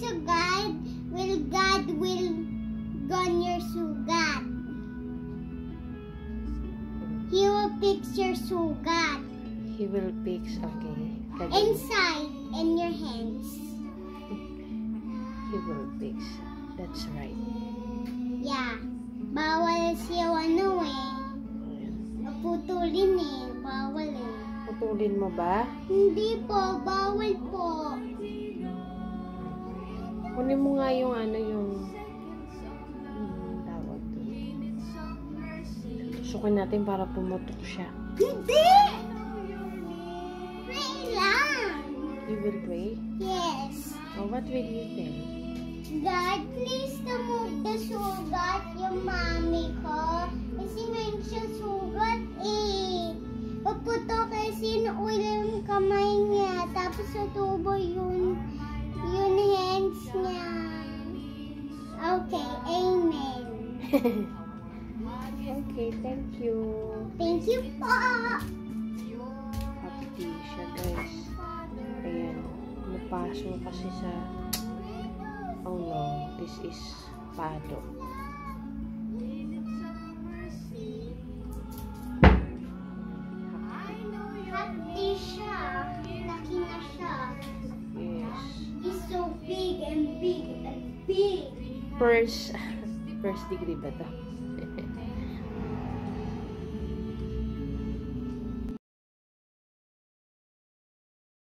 to God will gun your sugat. He will fix your sugat. He will fix, okay. Inside, in your hands. He will fix. That's right. Yeah. Bawal siya Putulin Bawal Putulin mo ba? Hindi po. Bawal po. Kunin mo nga yung tawag doon. Tusukin natin para pumutok siya. Hindi! Pray lang. You will pray? Yes. Oh, what will you tell? God, please remove the sugat yung mami ko. Kasi meron siya sugat Paputok kasi oil yung kamay niya. Tapos natubo yung hands niya. Okay, amen. Okay, thank you. Thank you po. Happy siya, guys. Ayan. Napaso kasi sa... Oh no, this is pado. Happy siya. Laki na siya. Yes. He's so big and big and big. First degree ba ito?